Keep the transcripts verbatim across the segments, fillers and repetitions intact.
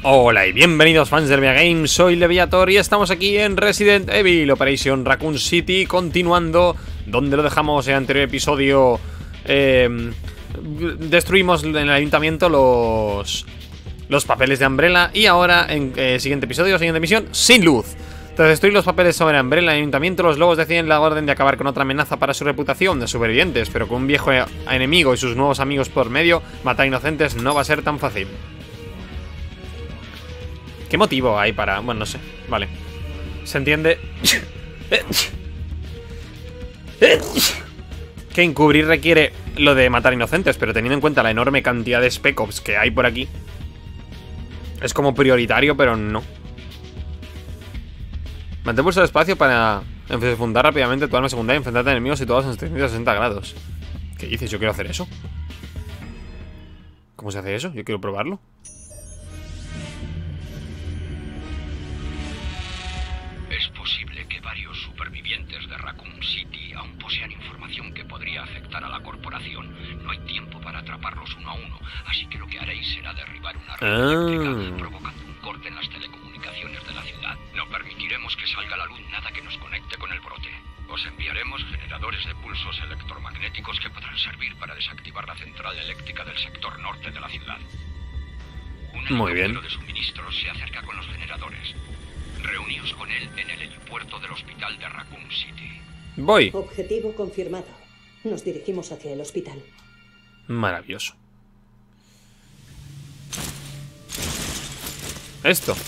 Hola y bienvenidos fans del Games, soy Leviator y estamos aquí en Resident Evil Operation Raccoon City, continuando donde lo dejamos en el anterior episodio. eh, Destruimos en el ayuntamiento los, los papeles de Umbrella y ahora en el eh, siguiente episodio, siguiente misión, sin luz. Tras destruir los papeles sobre Umbrella en el ayuntamiento, los lobos deciden la orden de acabar con otra amenaza para su reputación de supervivientes, pero con un viejo enemigo y sus nuevos amigos por medio, matar inocentes no va a ser tan fácil. ¿Qué motivo hay para...? Bueno, no sé. Vale. Se entiende que encubrir requiere lo de matar inocentes, pero teniendo en cuenta la enorme cantidad de Spec Ops que hay por aquí, es como prioritario, pero no. Mantén pulsado espacio para fundar rápidamente tu arma secundaria y enfrentarte a enemigos situados en trescientos sesenta grados. ¿Qué dices? Yo quiero hacer eso. ¿Cómo se hace eso? Yo quiero probarlo. Es posible que varios supervivientes de Raccoon City aún posean información que podría afectar a la corporación. No hay tiempo para atraparlos uno a uno, así que lo que haréis será derribar una red Ah. eléctrica, provocando un corte en las telecomunicaciones de la ciudad. No permitiremos que salga a la luz nada que nos conecte con el brote. Os enviaremos generadores de pulsos electromagnéticos que podrán servir para desactivar la central eléctrica del sector norte de la ciudad. Un Muy bien. helicóptero de suministros se acerca con los generadores. Reuníos con él en el helipuerto del hospital de Raccoon City. Voy. Objetivo confirmado. Nos dirigimos hacia el hospital. Maravilloso. Esto.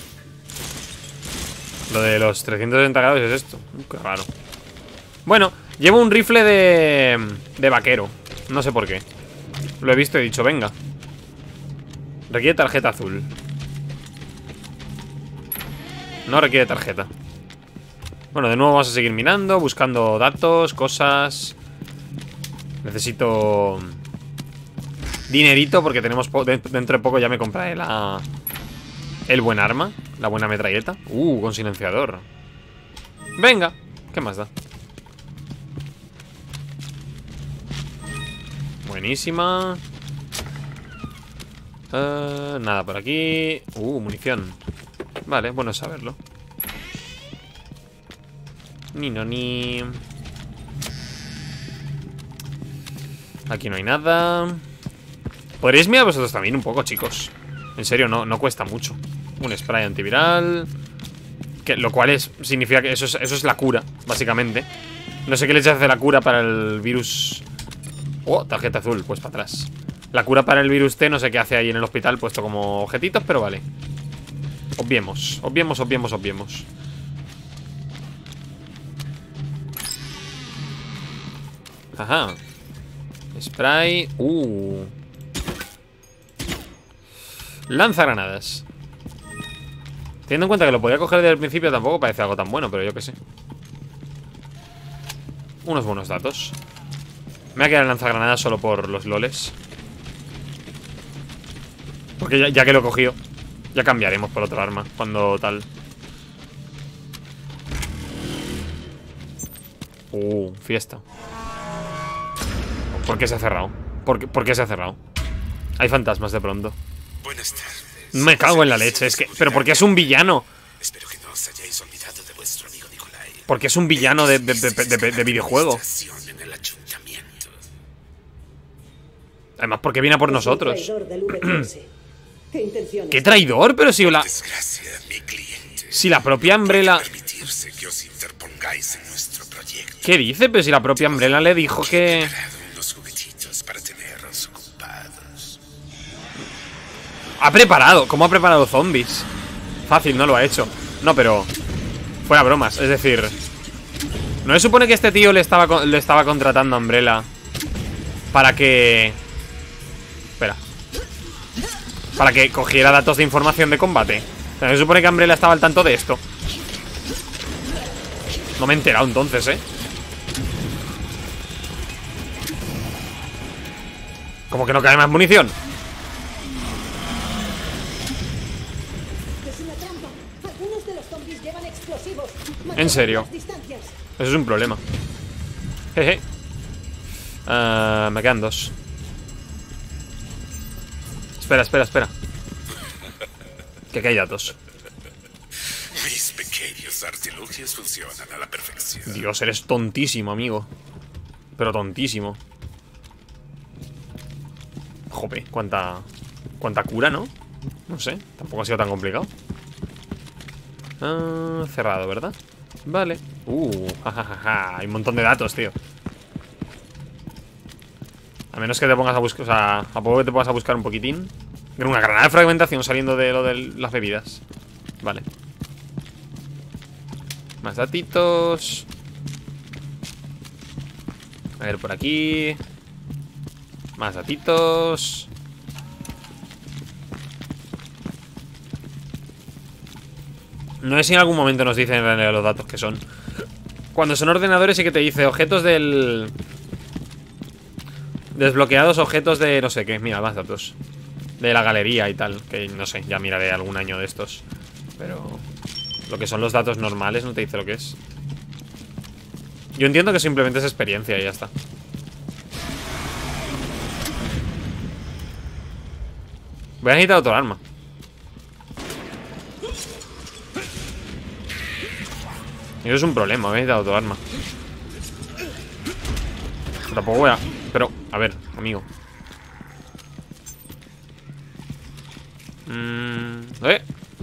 Lo de los trescientos sesenta grados es esto. Qué raro. Bueno, llevo un rifle de... de vaquero. No sé por qué. Lo he visto y he dicho, venga. Requiere tarjeta azul. No requiere tarjeta. Bueno, de nuevo vamos a seguir minando, buscando datos, cosas. Necesito dinerito porque tenemos dentro de poco ya me compraré la... el buen arma, la buena metralleta. Uh, con silenciador. Venga, ¿qué más da? Buenísima. uh, Nada por aquí. Uh, munición. Vale, bueno saberlo. Ni no ni. Aquí no hay nada. Podréis mirar vosotros también un poco, chicos. En serio, no, no cuesta mucho. Un spray antiviral, que, lo cual es, significa que eso es, eso es la cura, básicamente. No sé qué les hace la cura para el virus. Oh, tarjeta azul, pues para atrás. La cura para el virus T, no sé qué hace ahí en el hospital, puesto como objetitos, pero vale. Obviemos, obviemos, obviemos, obviemos. Ajá. Spray. Uh. Lanzagranadas. Teniendo en cuenta que lo podía coger desde el principio, tampoco parece algo tan bueno, pero yo qué sé. Unos buenos datos. Me voy a quedar el lanzagranadas solo por los loles. Porque ya, ya que lo he cogido, ya cambiaremos por otro arma cuando tal. Uh, fiesta. ¿Por qué se ha cerrado? ¿Por qué, ¿Por qué se ha cerrado? Hay fantasmas de pronto. Buenas tardes. Me cago en la leche, es que... ¿Pero por qué es un villano? Espero que no os hayáis olvidado de vuestro amigo Nikolai. Porque es un villano de, de, de, de, de, de videojuego. En el ayuntamiento. Además, porque viene a por Es un nosotros. traidor del V T S. ¿Qué intenciones? ¿Qué traidor? Pero si la... Desgracia, mi cliente. Si la propia Umbrella... Permitirse que os interpongáis en nuestro proyecto. ¿Qué dice? Pero si la propia Umbrella le dijo que... Preparado unos juguetitos para tenerlos ocupados. Ha preparado, ¿cómo ha preparado zombies? Fácil, no lo ha hecho. No, pero... fuera bromas, es decir... ¿No se supone que este tío le estaba, le estaba contratando a Umbrella para que... Espera. Para que cogiera datos de información de combate? O sea, ¿no se supone que Umbrella estaba al tanto de esto? No me he enterado entonces, ¿eh? ¿Cómo que no cae más munición? Es una trampa. Algunos de los zombies llevan explosivos. ¿En serio? Mantengan las distancias. Eso es un problema. Jeje. Uh, me quedan dos. Espera, espera, espera. Que aquí hay datos. Mis pequeños artilugios funcionan a la perfección. Dios, eres tontísimo, amigo. Pero tontísimo. Jope, cuánta... Cuánta cura, ¿no? No sé, tampoco ha sido tan complicado. Ah, cerrado, ¿verdad? Vale. Uh, jajaja. Hay un montón de datos, tío. A menos que te pongas a buscar, o sea, a poco que te pongas a buscar un poquitín. Una granada de fragmentación saliendo de lo de las bebidas. Vale. Más datitos. A ver, por aquí. Más datitos. No sé si en algún momento nos dicen los datos que son. Cuando son ordenadores sí que te dice objetos del... Desbloqueados objetos de no sé qué. Mira, más datos. De la galería y tal. Que no sé, ya miraré algún año de estos. Pero... Lo que son los datos normales no te dice lo que es. Yo entiendo que simplemente es experiencia y ya está. Voy a necesitar otro arma. Eso es un problema, voy a necesitar otro arma. Tampoco voy a... Pero, a ver, amigo. Mm, ¿Eh?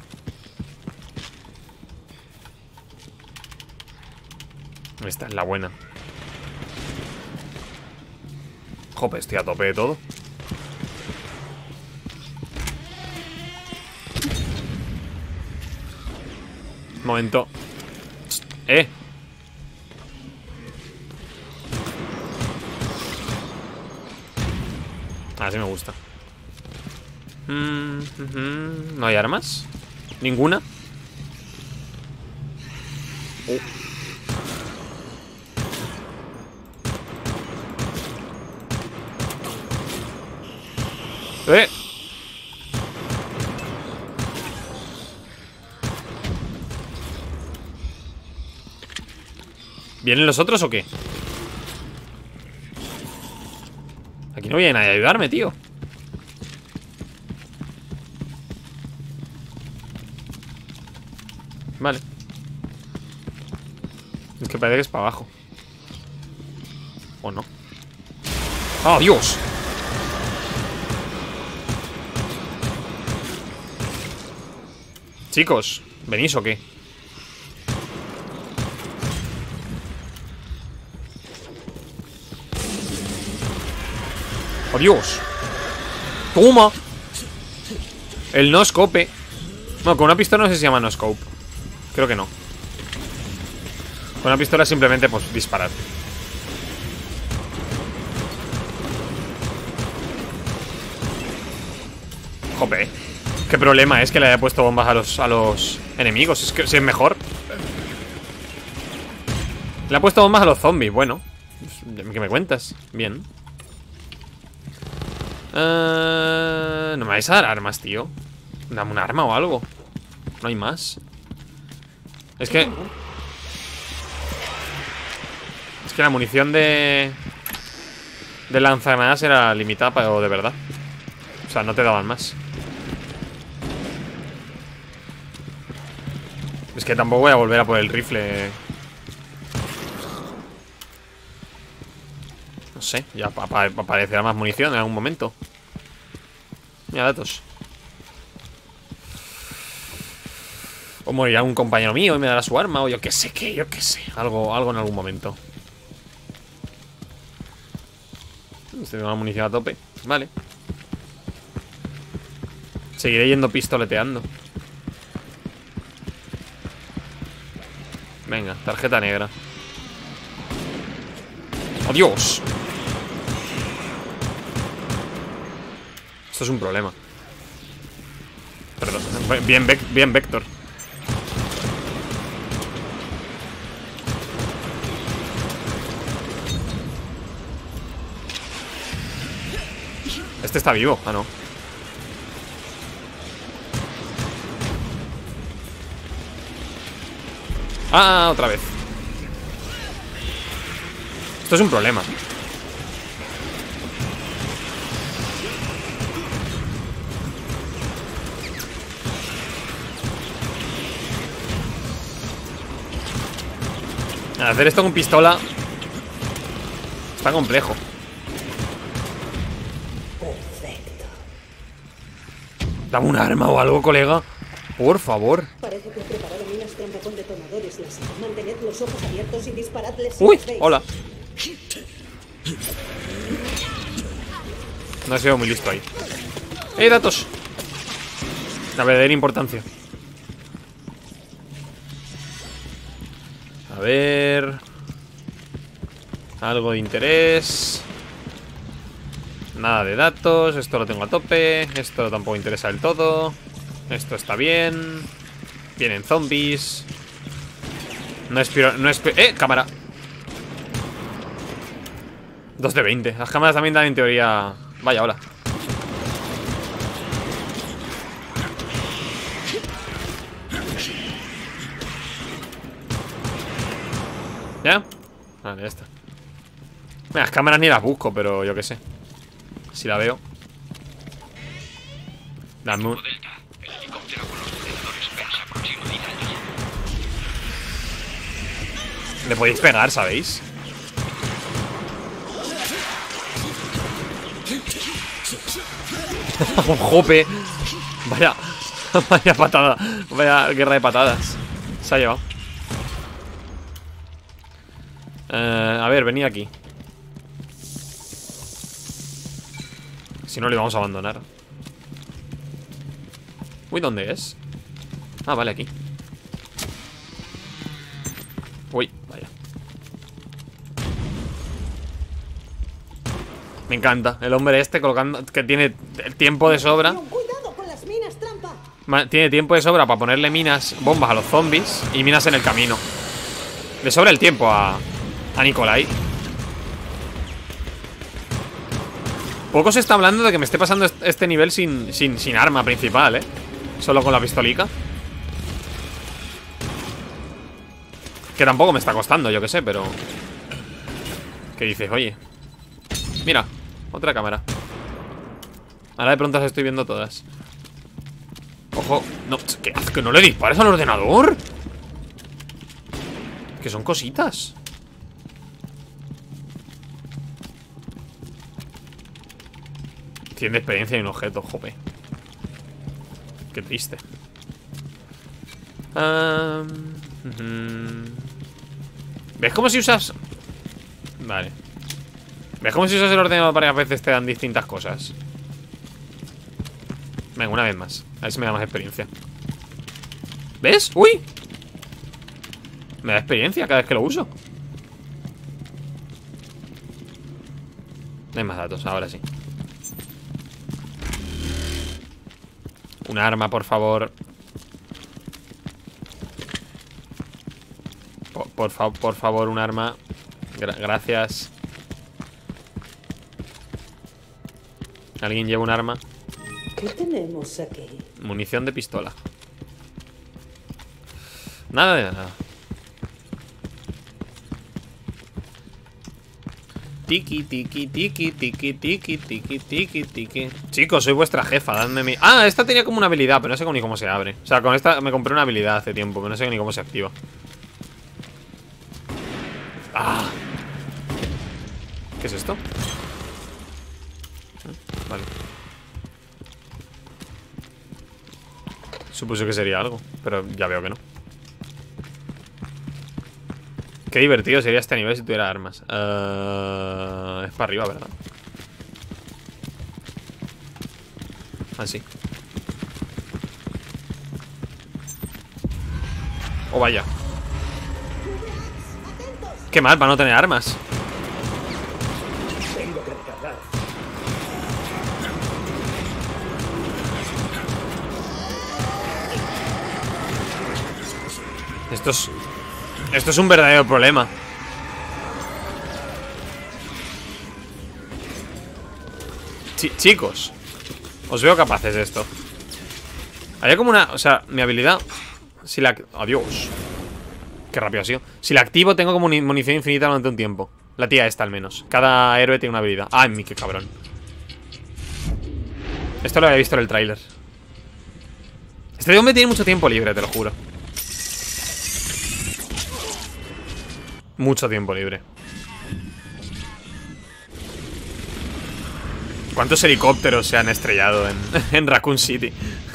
Esta es la buena. Jope, estoy a tope de todo. Momento. Eh. Así me gusta. mm, mm, ¿No hay armas? ¿Ninguna? Oh. Eh. ¿Vienen los otros o qué? Aquí no viene nadie a ayudarme, tío. Vale. Es que parece que es para abajo. ¿O no? ¡Oh, Dios! Chicos, ¿venís o qué? ¡Oh, Dios! ¡Toma! El no scope. Bueno, con una pistola no sé si se llama no scope. Creo que no. Con una pistola simplemente, pues, disparar. Jope. Qué problema es que le haya puesto bombas a los, a los enemigos. Es que si es mejor. Le ha puesto bombas a los zombies. Bueno, ¿qué me cuentas? Bien. Uh, no me vais a dar armas, tío. Dame un arma o algo. No hay más. Es que... Es que la munición de... De lanzagranadas era limitada, pero de verdad. O sea, no te daban más. Es que tampoco voy a volver a por el rifle. No sé, ya ap ap aparecerá más munición en algún momento. Mira, datos. O morirá un compañero mío y me dará su arma. O yo qué sé, qué, yo qué sé. Algo, algo en algún momento. Tengo la munición a tope. Vale. Seguiré yendo pistoleteando. Venga, tarjeta negra. ¡Adiós! Esto es un problema. Perdón. Bien, bien, Vector. Este está vivo. Ah, no. Ah, otra vez. Esto es un problema. Hacer esto con pistola está complejo. Perfecto. Dame un arma o algo, colega. Por favor. Parece que he preparado minas trampa con detonadores láser. Mantened los ojos abiertos y disparadles si Uy, los veis. hola. No he sido muy listo ahí. ¡Eh, datos! La verdadera importancia. A ver... Algo de interés. Nada de datos. Esto lo tengo a tope. Esto tampoco interesa del todo. Esto está bien. Vienen zombies. No espero... No espero... ¡Eh! Cámara. dos de veinte. Las cámaras también dan en teoría... Vaya, hola. ¿Ya? Vale, ya está. Las cámaras ni las busco, pero yo qué sé. Si la veo. Dame un... Delta, el helicóptero con los detonadores P E N se aproxima de Italia. Le podéis pegar, ¿sabéis? Un jope. Vaya. Vaya patada. Vaya guerra de patadas. Se ha llevado. Eh, a ver, venid aquí. Si no, le vamos a abandonar. Uy, ¿dónde es? Ah, vale, aquí. Uy, vaya. Me encanta. El hombre este colocando... Que tiene el tiempo de sobra. Cuidado con las minas trampa. Ma- Tiene tiempo de sobra para ponerle minas, bombas a los zombies y minas en el camino. Le sobra el tiempo a... A Nikolai. Poco se está hablando de que me esté pasando est- este nivel sin, sin, sin arma principal, ¿eh? Solo con la pistolica. Que tampoco me está costando, yo que sé, pero... ¿Qué dices? Oye. Mira, otra cámara. Ahora de pronto las estoy viendo todas. Ojo, no, ¿qué hace? ¿Que no le dispares al ordenador? Que son cositas. cien de experiencia y un objeto, jope. Qué triste. Um, uh-huh. ¿Ves como si usas...? Vale. ¿Ves como si usas el ordenador varias veces te dan distintas cosas? Venga, una vez más. A ver si me da más experiencia. ¿Ves? ¡Uy! Me da experiencia cada vez que lo uso. No hay más datos, ahora sí. Un arma, por favor. Por, por, fa por favor, un arma. Gra gracias. ¿Alguien lleva un arma? ¿Qué tenemos aquí? Munición de pistola. Nada de nada. Tiki, tiki, tiki, tiki, tiki, tiki, tiki, tiki. Chicos, soy vuestra jefa, dadme mi... Ah, esta tenía como una habilidad, pero no sé ni cómo se abre. O sea, con esta me compré una habilidad hace tiempo, pero no sé ni cómo se activa. Ah. ¿Qué es esto? Vale. Supuse que sería algo, pero ya veo que no. Qué divertido sería este nivel si tuviera armas. uh, Es para arriba, ¿verdad? Así. Oh, vaya. Qué mal para no tener armas. Tengo que recargar. Esto es... Esto es un verdadero problema. Ch chicos, os veo capaces de esto. Había como una... O sea, mi habilidad... Si la... Adiós. Qué rápido ha sido. Si la activo tengo como munición infinita durante un tiempo. La tía esta al menos. Cada héroe tiene una habilidad. Ay, mi, qué cabrón. Esto lo había visto en el tráiler. Este hombre tiene mucho tiempo libre, te lo juro. Mucho tiempo libre. ¿Cuántos helicópteros se han estrellado en, en Raccoon City?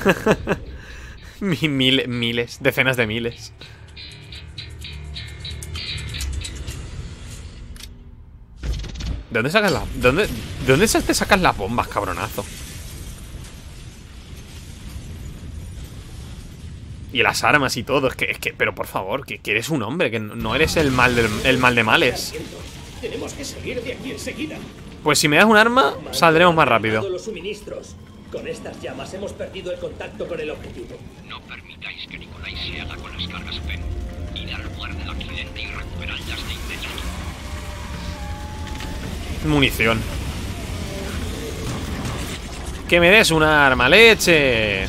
Mil, miles, decenas de miles. ¿De dónde sacas la... ¿De dónde, ¿de dónde te sacas las bombas, cabronazo? Y las armas y todo, es que, es que, pero por favor, que, que eres un hombre, que no eres el mal, del, el mal de males. Tenemos que salir de aquí enseguida. Pues si me das un arma, saldremos más rápido. Los suministros. Con estas llamas hemos perdido el contacto con el objetivo. No permitáis que Nikolai se haga con las cargas P E M. Ir al lugar del accidente y recuperarlas de inmediato. Munición. Que me des una arma, leche.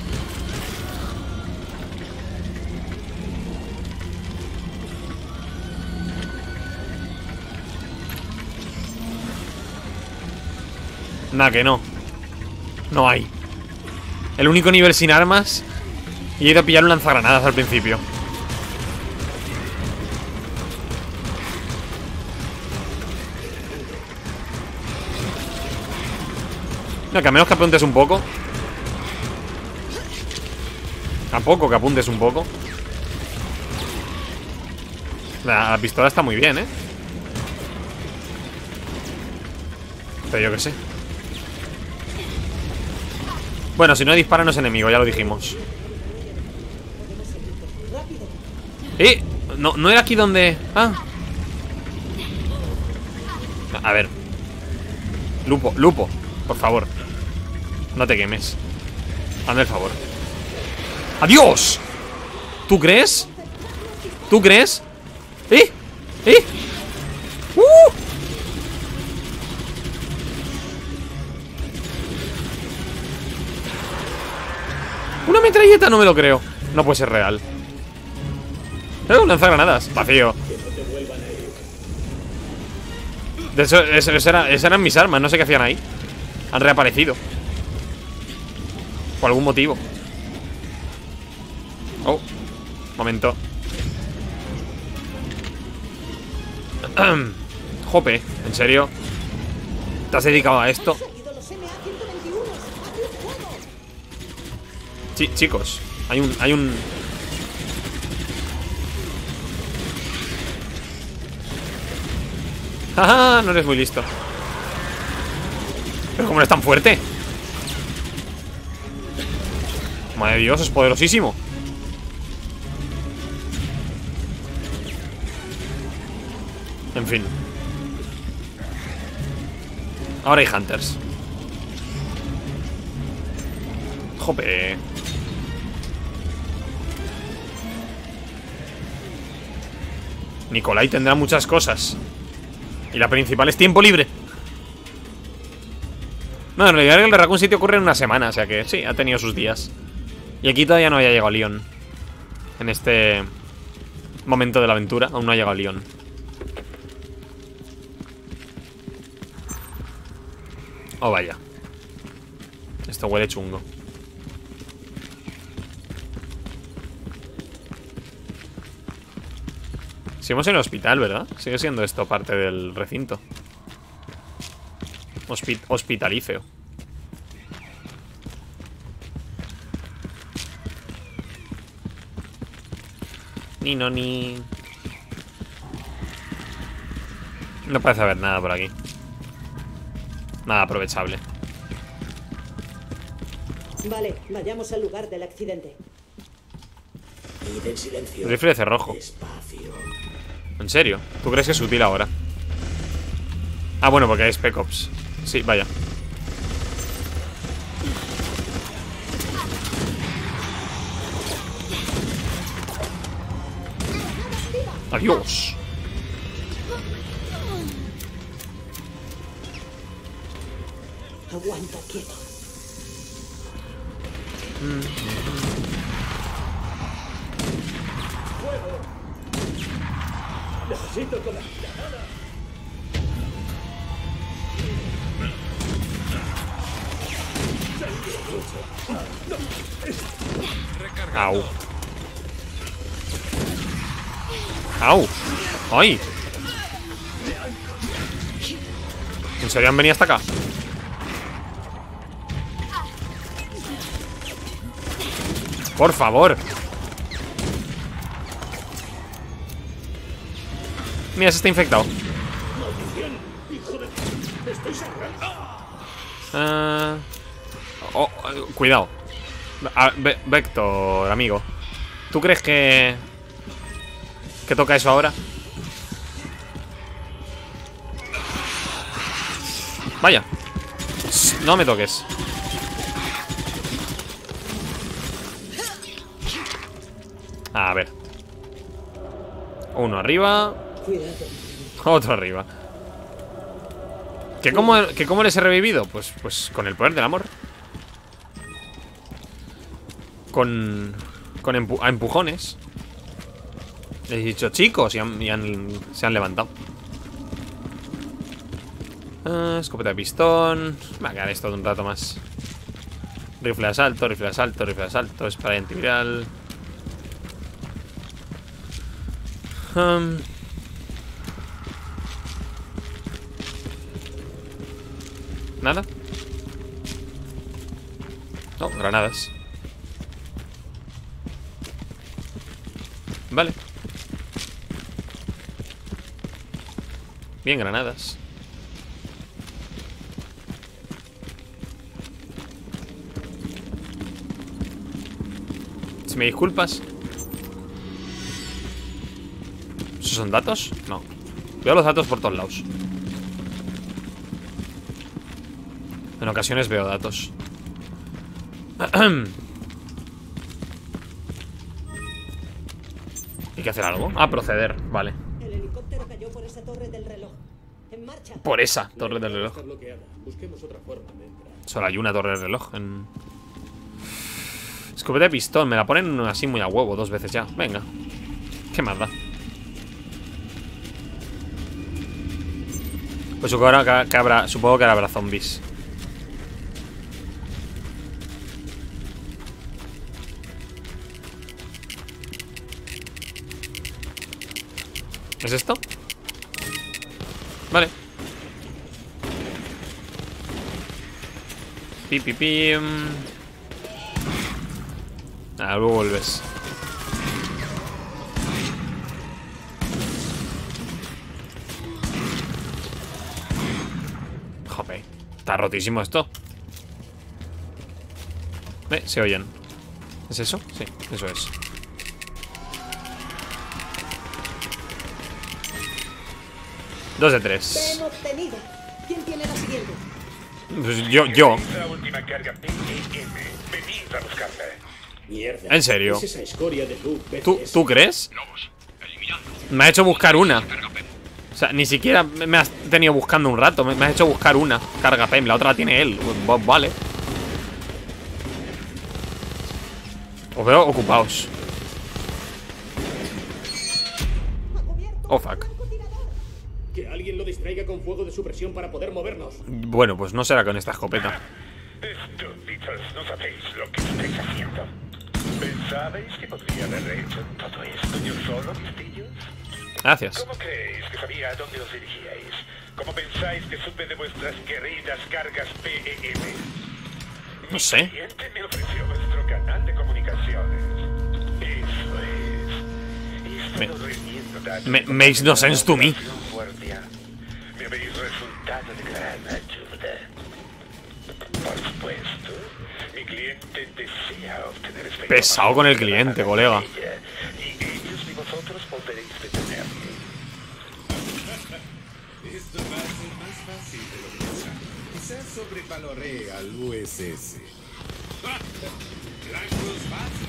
Nada, que no. No hay. El único nivel sin armas. Y he ido a pillar un lanzagranadas al principio. No, que a menos que apuntes un poco. A poco que apuntes un poco. La, la pistola está muy bien, ¿eh? Pero yo qué sé. Bueno, si no dispara no es enemigo, ya lo dijimos. Eh, no, no era aquí donde... Ah. A ver. Lupo, Lupo, por favor. No te quemes. Hazme el favor. ¡Adiós! ¿Tú crees? ¿Tú crees? ¿Eh? ¿Eh? ¡Uh! Una metralleta, no me lo creo. No puede ser real. Eh, un lanzagranadas, vacío. De eso, eso, eso era, esas eran mis armas, no sé qué hacían ahí. Han reaparecido. Por algún motivo. Oh, momento. Jope, ¿en serio? ¿Te has dedicado a esto? Sí, chicos, hay un... Hay un... ¡Ah! No eres muy listo. Pero ¿cómo eres tan fuerte? Madre de Dios, es poderosísimo. En fin. Ahora hay hunters. Jope. Nikolai tendrá muchas cosas. Y la principal es tiempo libre. No, en realidad el de Raccoon City ocurre en una semana. O sea que sí, ha tenido sus días. Y aquí todavía no había llegado Leon. En este momento de la aventura aún no ha llegado Leon. Oh, vaya. Esto huele chungo. Seguimos en el hospital, ¿verdad? Sigue siendo esto parte del recinto. Hospi- hospitalífeo. Ni no ni. No parece haber nada por aquí. Nada aprovechable. Vale, vayamos al lugar del accidente. Id en silencio. Rifle de cerrojo. Despacio. ¿En serio? ¿Tú crees que es útil ahora? Ah, bueno, porque hay Spec Ops. Sí, vaya. Adiós. Aguanta quieto. ¡Fuego! Necesito con la granada. Au. Au. ¡Ay! ¿En serio han venido hasta acá? Por favor. Mira, se está infectado. Uh, oh, oh, cuidado. A, Ve Vector, amigo. ¿Tú crees que... que toca eso ahora? Vaya. No me toques. A ver. Uno arriba. Otro arriba. ¿Que cómo, que cómo les he revivido? Pues, pues con el poder del amor. Con... Con empu a empujones. Les he dicho chicos y, han, y han, se han levantado. Ah, escopeta de pistón. Va a quedar esto de un rato más. Rifle de asalto, rifle de asalto, rifle de asalto. Spray antiviral. Um. Nada. No, granadas. Vale. Bien, granadas. Si me disculpas. ¿Esos son datos? No. Veo los datos por todos lados. En ocasiones veo datos. ¿Hay que hacer algo? Ah, proceder, vale. El helicóptero cayó por esa torre del reloj. En marcha. Por esa torre del reloj. Busquemos otra forma de entrar. Solo hay una torre del reloj en... Escopeta de pistón, me la ponen así muy a huevo dos veces ya. Venga. ¿Qué más da? Pues supongo que ahora que habrá, supongo que ahora habrá zombies. ¿Es esto? Vale. Pi, pi, pi. Ah, luego vuelves. Jope. Está rotísimo esto. Eh, se oyen. ¿Es eso? Sí, eso es. Dos de tres. Ven obtenida. ¿Quién tiene la siguiente? Pues yo, yo. La última carga P E M. Venid a buscarla. Mierda. ¿En serio? ¿Es esa escoria de tu ¿Tú, ¿Tú crees? Lobos, eliminado. Me ha hecho buscar una. Carga P E M. O sea, ni siquiera me has tenido buscando un rato. Me, me has hecho buscar una carga P E M. La otra la tiene él. Pues, vale. Os veo ocupados. Oh, fuck. Que alguien lo distraiga con fuego de supresión para poder movernos. Bueno, pues no será con esta escopeta. Estúpidos, no sabéis lo que estáis haciendo. ¿Pensabais que podría haber hecho todo esto yo solo, listillos? Gracias. ¿Cómo creéis que sabía a dónde os dirigíais? ¿Cómo pensáis que supe de vuestras queridas cargas P E M? No sé. Mi cliente me ofreció vuestro canal de comunicaciones. Eso es. Y he estado Me- reuniendo datos me- con makes no sense to me. la guardia. Me habéis resultado de gran ayuda. Por supuesto, mi cliente desea obtener esta Pesado con el cliente, colega. ella, y ellos ni vosotros podréis detenerme. Esto va a ser más fácil de lo que pensaba. Quizás sobrevaloré al U S S. Blancos fácil.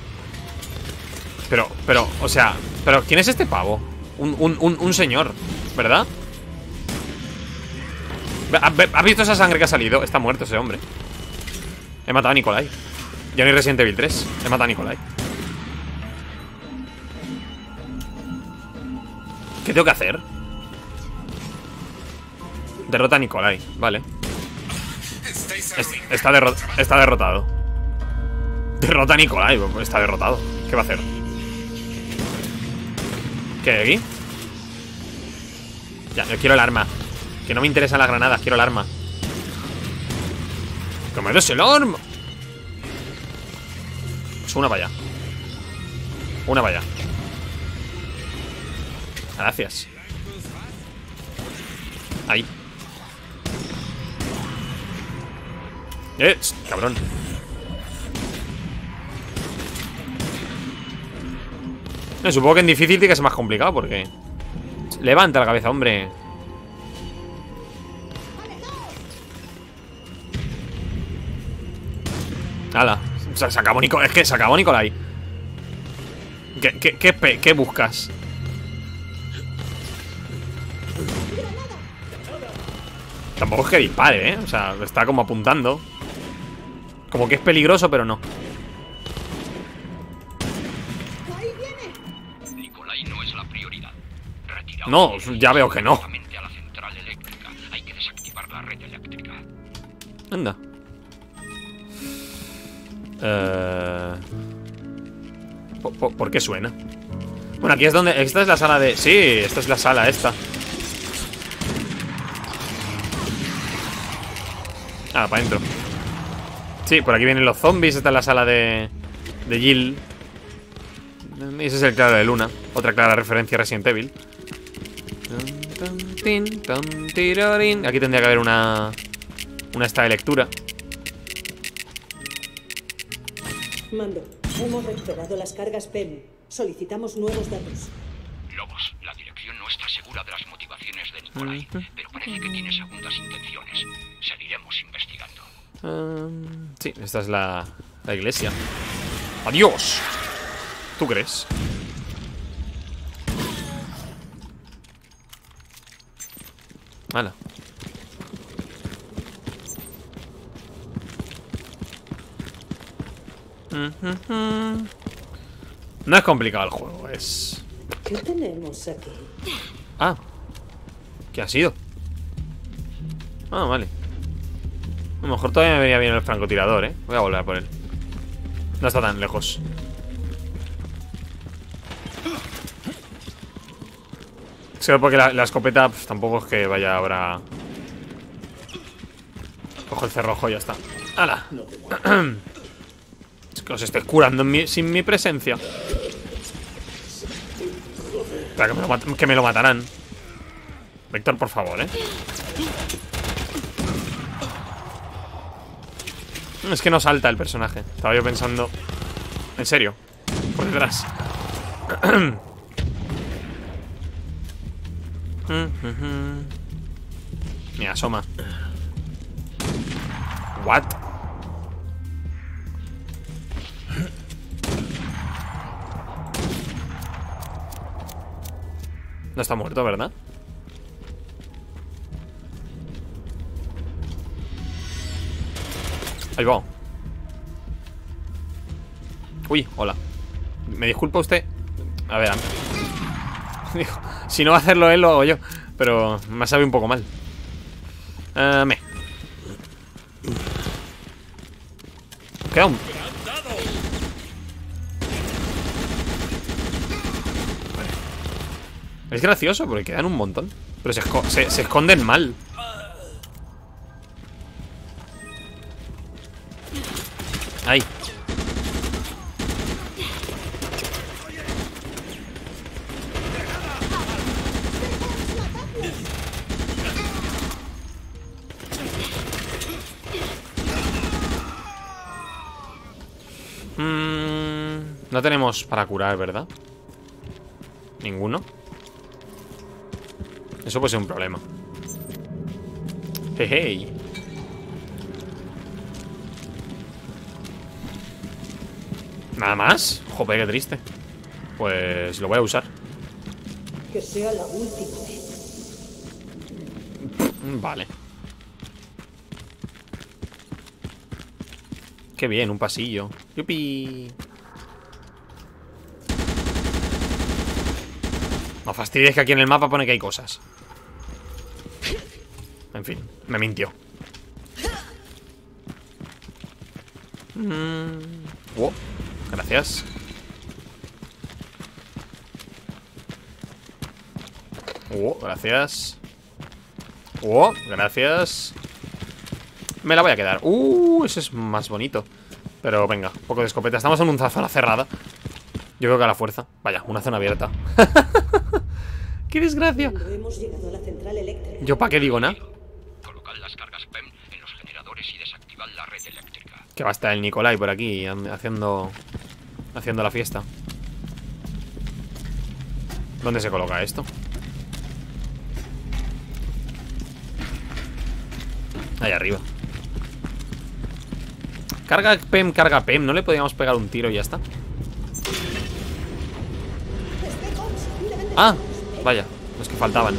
Pero, pero, o sea, pero ¿quién es este pavo? Un, un, un, un señor, ¿verdad? ¿Ha- ¿Has visto esa sangre que ha salido? Está muerto ese hombre. He matado a Nikolai. Ya no hay Resident Evil tres. He matado a Nikolai. ¿Qué tengo que hacer? Derrota a Nikolai, vale. Es- está, derro- está derrotado. Derrota a Nikolai, pues está derrotado. ¿Qué va a hacer? ¿Qué hay aquí? Ya, yo quiero el arma. Que no me interesan las granadas, quiero el arma. ¡Que me des el arma! Pues una para allá. Una para allá. Gracias. Ahí. Eh, cabrón. No, supongo que en difícil tiene que ser más complicado porque... Levanta la cabeza, hombre. Hala. Se, se acabó Nicolai. Es que se acabó Nicolai. ¿Qué, qué, qué, qué buscas? Tampoco es que dispare, ¿eh? O sea, está como apuntando. Como que es peligroso, pero no. Nicolai no es la prioridad. Retiraos No, ya veo que no. a la central eléctrica. Hay que desactivar la red eléctrica. Anda. Eh... ¿Por, por, ¿Por qué suena? Bueno, aquí es donde... Esta es la sala de... Sí, esta es la sala, esta. Ah, para adentro. Sí, por aquí vienen los zombies. Esta es la sala de... De Jill. Y ese es el claro de Luna. Otra clara referencia a Resident Evil. Aquí tendría que haber una... Una esta de lectura. Mando, hemos recuperado las cargas P E M. Solicitamos nuevos datos. Lobos, la dirección no está segura de las motivaciones de Nicolai, pero parece que tiene segundas intenciones. Seguiremos investigando. Um, sí, esta es la, la iglesia. ¡Adiós! ¿Tú crees? Hala. No es complicado el juego, es... ¿Qué tenemos aquí? Ah, ¿qué ha sido? Ah, vale. A lo mejor todavía me venía bien el francotirador, ¿eh? Voy a volver a por él. No está tan lejos. Solo porque la, la escopeta pues, tampoco es que vaya ahora... Cojo el cerrojo y ya está. ¡Hala! Es que os estoy curando en mi, sin mi presencia. Espera, que me, lo que me lo matarán. Víctor, por favor, ¿eh? Es que no salta el personaje. Estaba yo pensando... En serio. Por detrás. Me asoma. What? No está muerto, ¿verdad? Ahí va. Uy, hola. ¿Me disculpa usted? A ver, digo, si no va a hacerlo él, lo hago yo. Pero me ha sabido un poco mal. uh, Me Queda un... Es gracioso porque quedan un montón. Pero se, esco se, se esconden mal. Ahí. Mm, no tenemos para curar, ¿verdad? Ninguno. Eso puede ser un problema. Hey, hey. ¿Nada más? Joder, qué triste. Pues lo voy a usar. Que sea la última vez. Vale. Qué bien, un pasillo. ¡Yupi! No fastidies que aquí en el mapa pone que hay cosas. En fin, me mintió. Mm. Wow, gracias. Wow, gracias. Oh, gracias. Me la voy a quedar. Uh, ese es más bonito. Pero venga, un poco de escopeta. Estamos en una zona cerrada. Yo creo que a la fuerza. Vaya, una zona abierta. ¡Qué desgracia! Hemos llegado a la central eléctrica. ¿Yo para qué digo nada? Colocad las cargas P E M en los generadores y desactivad la red eléctrica. Que va a estar el Nikolai por aquí haciendo haciendo la fiesta. ¿Dónde se coloca esto? Ahí arriba. Carga P E M, carga P E M. ¿No le podíamos pegar un tiro y ya está? Ah, vaya, los que faltaban.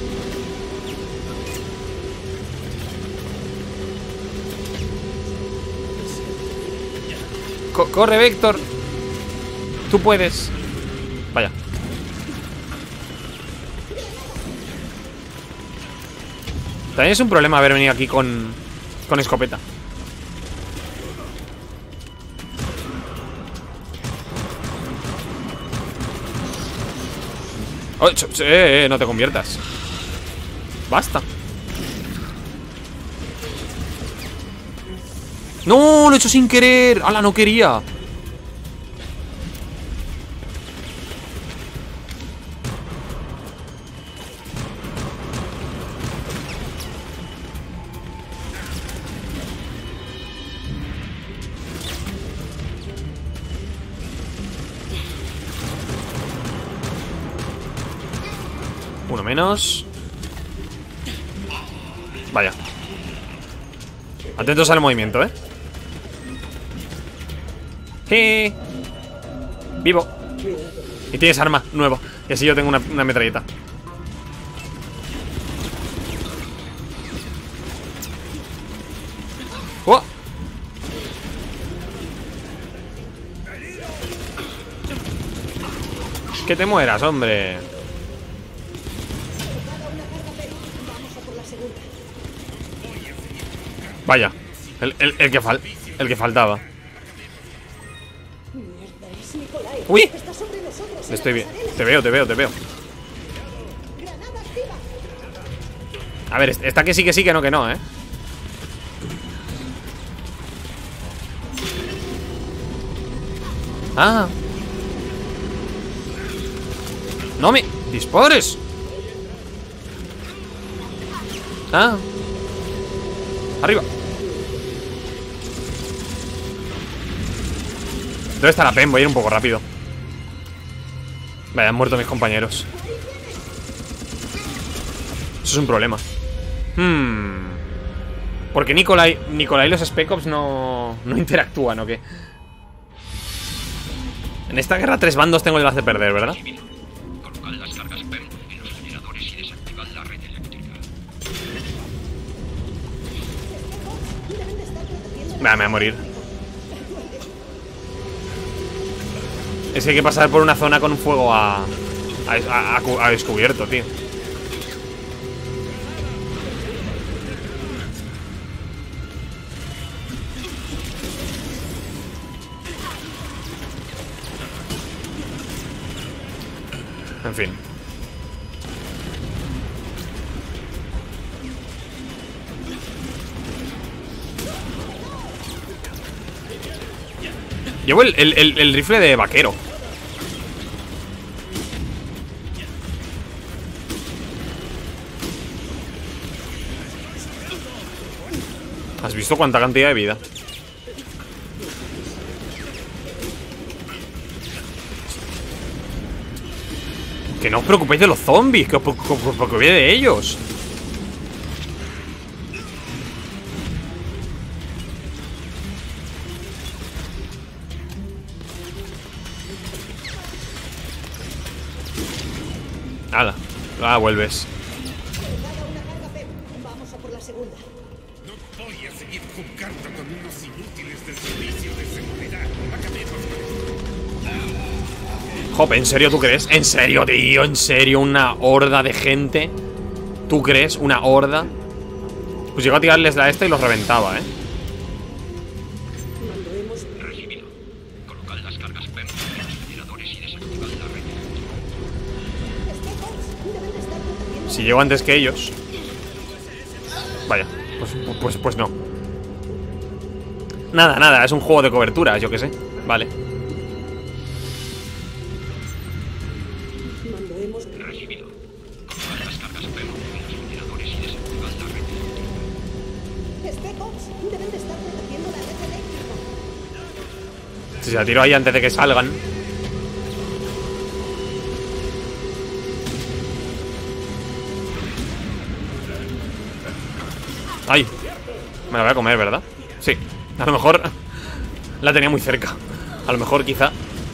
Co- corre, Vector. Tú puedes. Vaya. También es un problema haber venido aquí con Con escopeta. Oh, eh, eh, no te conviertas. Basta. No, lo he hecho sin querer. ¡Hala, no quería! Uno menos. Vaya. Atentos al movimiento, ¿eh? ¡Sí! Vivo. Y tienes arma nuevo. Y así yo tengo una, una metralleta. ¡Oh! Que te mueras, hombre. Vaya, el, el, el, que, fal, el que faltaba. ¡Uy! Estoy bien. Te veo, te veo, te veo. A ver, esta que sí, que sí, que no, que no, ¿eh? Ah. ¡No me dispares! Ah. Arriba. ¿Dónde está la P E M? Voy a ir un poco rápido. Vaya, han muerto mis compañeros. Eso es un problema. Hmm. Porque Nikolai, Nikolai y los Spec Ops no, no interactúan, ¿o qué? En esta guerra tres bandos tengo el de perder, ¿verdad? Colocad las cargas P E M en los generadores y desactivad la red eléctrica. Me voy a morir. Es que hay que pasar por una zona con un fuego a, a, a, a, a descubierto, tío. En fin. Llevo el, el, el, el rifle de vaquero. ¿Has visto cuánta cantidad de vida? Que no os preocupéis de los zombies, que os preocupéis de ellos. Nada, ah, vuelves. Vamos a por la segunda. No voy a seguir jugando con unos inútiles del servicio de seguridad. Acabemos con... Jope, ¿en serio tú crees? ¿En serio, tío? ¿En serio? ¿Una horda de gente? ¿Tú crees? ¿Una horda? Pues llegó a tirarles la esta y los reventaba, ¿eh? Recibido. Colocad las cargas P E M en los generadores y desactivad la red eléctrica. Si llego antes que ellos. Vaya, pues, pues, pues no. Nada, nada, es un juego de cobertura, yo que sé. Vale. Mando, hemos... Recibido. Controlar las cargas P E M en los generadores y desactivar la red eléctrica. Spec Ops, deben de estar protegiendo la red eléctrica. Si se la tiro ahí antes de que salgan. Ay, me la voy a comer, ¿verdad? Sí, a lo mejor la tenía muy cerca. A lo mejor quizá.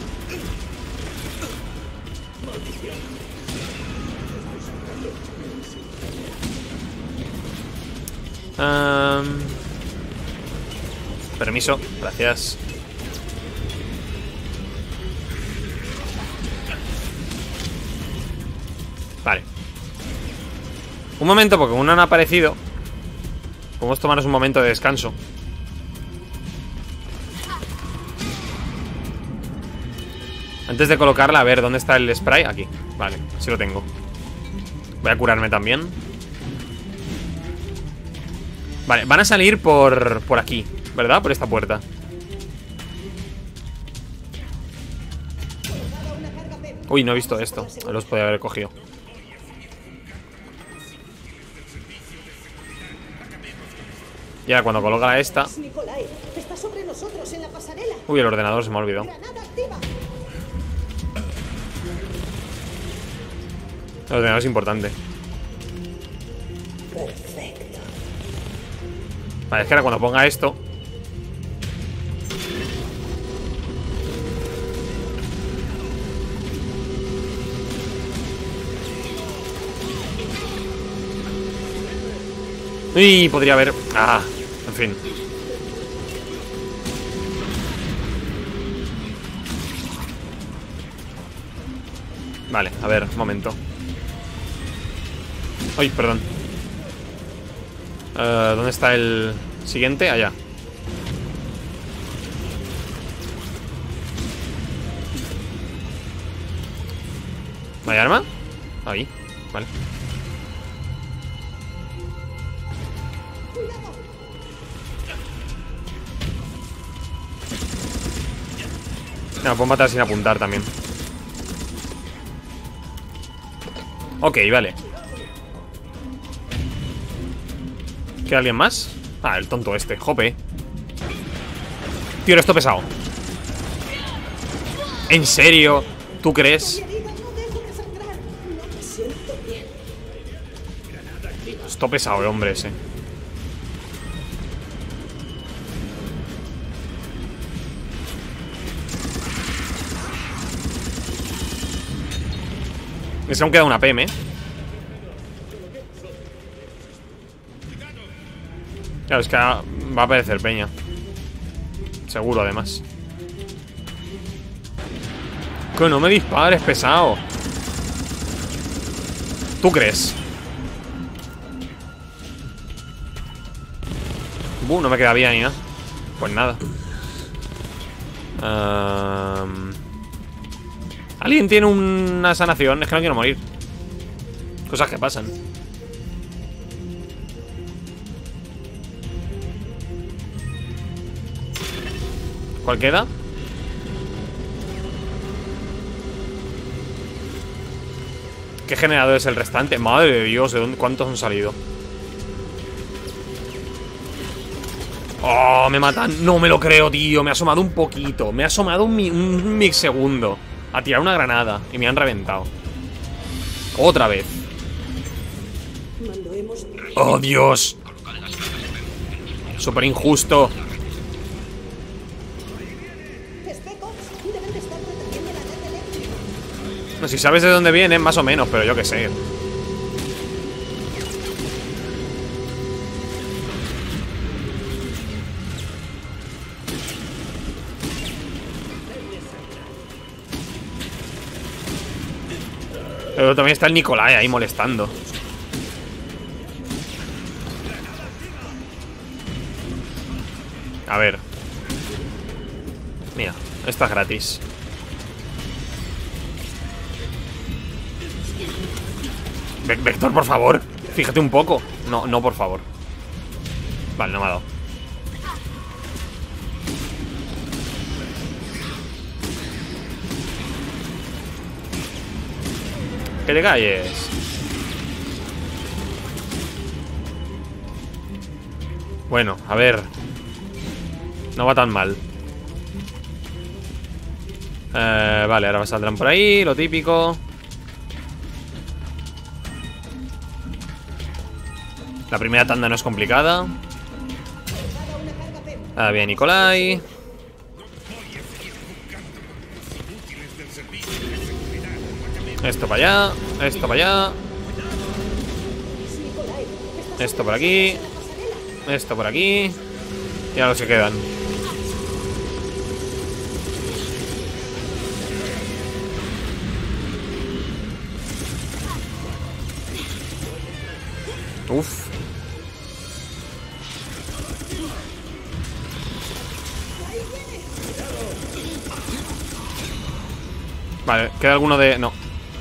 um, Permiso, gracias. Vale. Un momento, porque aún no han aparecido. Podemos tomarnos un momento de descanso. Antes de colocarla, a ver, ¿dónde está el spray? Aquí, vale, sí lo tengo. Voy a curarme también. Vale, van a salir por, por aquí, ¿verdad? Por esta puerta. Uy, no he visto esto. Los podía haber cogido. Ya, cuando coloca esta. Nikolai, está sobre nosotros en la pasarela. Uy, el ordenador se me ha olvidado. Granada activa. El ordenador es importante. Perfecto. Vale, es que ahora cuando ponga esto. Uy, podría haber... Ah, en fin. Vale, a ver, un momento. Uy, perdón. uh, ¿Dónde está el siguiente? Allá. ¿No hay arma? Ahí, vale. No, puedo matar sin apuntar también. Ok, vale. ¿Queda alguien más? Ah, el tonto este, jope. Tío, esto pesado. ¿En serio? ¿Tú crees? Esto pesado, el hombre ese. Es que aún queda una P M, ¿eh? Claro, es que va a aparecer peña. Seguro, además. Que no me dispares, pesado. ¿Tú crees? Buh, no me queda vida ni nada. Pues nada. um... ¿Alguien tiene una sanación? Es que no quiero morir. Cosas que pasan. ¿Cuál queda? ¿Qué generador es el restante? Madre de Dios, ¿de dónde, cuántos han salido? Oh, me matan. No me lo creo, tío. Me ha asomado un poquito. Me ha asomado un, mi un microsegundo a tirar una granada y me han reventado. Otra vez. Oh, Dios. Súper injusto. No, si sabes de dónde vienen, más o menos, pero yo qué sé. Pero también está el Nikolai ahí molestando. A ver. Mira, esta es gratis. Vector, por favor. Fíjate un poco. No, no, por favor. Vale, no me ha dado. Que te calles. Bueno, a ver. No va tan mal. eh, Vale, ahora saldrán por ahí, lo típico. La primera tanda no es complicada. Ah, bien, Nikolai. Esto para allá, esto para allá. Esto por aquí. Esto por aquí. Y ahora los que quedan. Uf. Vale, queda alguno de... No.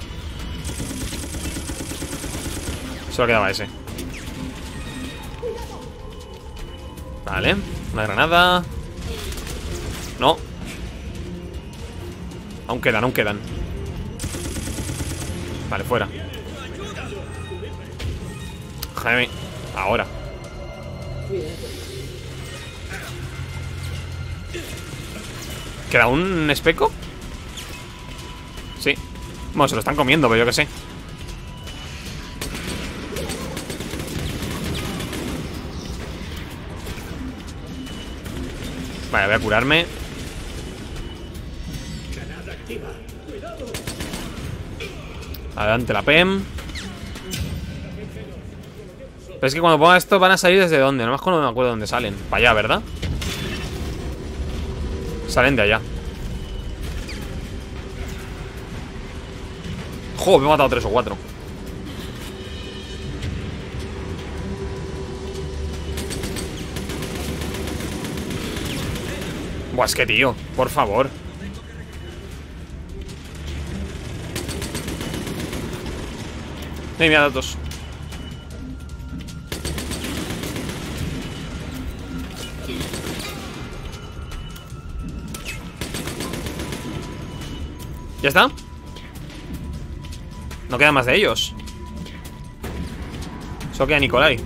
Solo quedaba ese. Vale, una granada. No. Aún quedan, aún quedan. Vale, fuera. Jaime, ahora. ¿Queda un especo? Sí. Bueno, se lo están comiendo, pero yo qué sé. Vale, voy a curarme. Adelante la P E M. Pero es que cuando ponga esto van a salir desde dónde. No me acuerdo de dónde salen. Para allá, ¿verdad? Salen de allá. Joder, me he matado tres o cuatro. Buah, es que tío, por favor. Hey, mira datos. ¿Ya está? No quedan más de ellos. Solo queda Nikolai.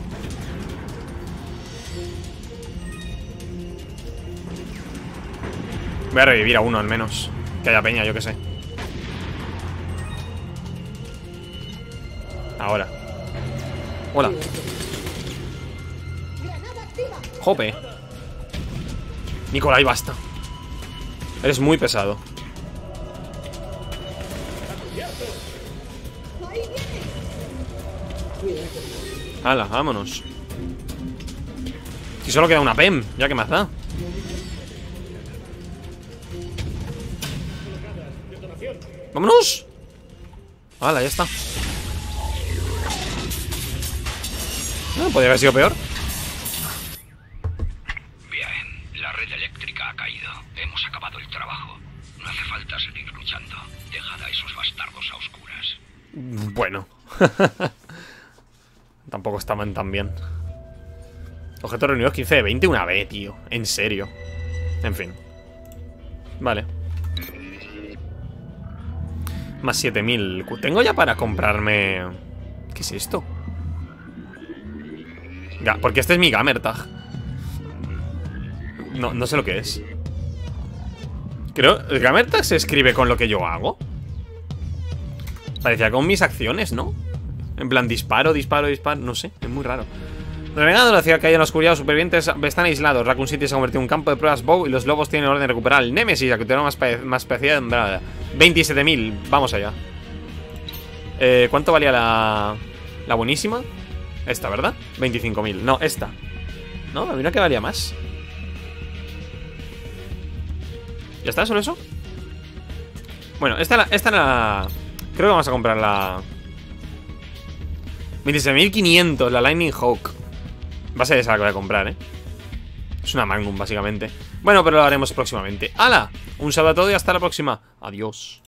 Voy a revivir a uno al menos. Que haya peña, yo que sé. Ahora. Hola. Jope. Nikolai, basta. Eres muy pesado. Hala, vámonos. Si solo queda una P E M, ya que más da. ¡Vámonos! Hala, ya está. Ah, podría haber sido peor. Bien, la red eléctrica ha caído. Hemos acabado el trabajo. No hace falta seguir luchando. Dejad a esos bastardos a oscuras. Bueno. Tampoco estaban tan bien. Objetos reunidos quince de veinte, una B, tío. En serio. En fin. Vale. Más siete mil. Tengo ya para comprarme... ¿Qué es esto? Ga- Porque este es mi Gamertag. No, no sé lo que es. Creo... ¿El Gamertag se escribe con lo que yo hago? Parecía con mis acciones, ¿no? En plan, disparo, disparo, disparo. No sé, es muy raro. Renegado de la ciudad que hay en la oscuridad, los supervivientes están aislados. Raccoon City se ha convertido en un campo de pruebas Bow y los lobos tienen orden de recuperar el Nemesis, la que tiene más, más especial. veintisiete mil, vamos allá. eh, ¿Cuánto valía la, la buenísima? Esta, ¿verdad? veinticinco mil, no, esta. No, a mí no que valía más. ¿Ya está? ¿Solo eso? Bueno, esta, esta la... Creo que vamos a comprar la... veintisiete mil quinientos, la Lightning Hawk. Va a ser esa la que voy a comprar, ¿eh? Es una Magnum, básicamente. Bueno, pero lo haremos próximamente. ¡Hala! Un saludo a todos y hasta la próxima. Adiós.